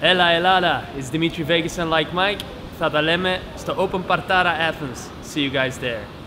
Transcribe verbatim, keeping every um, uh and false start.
Ella Elada, it's Dimitri Vegas and Like Mike. Thadaleme, it's the Open Partara Athens. See you guys there.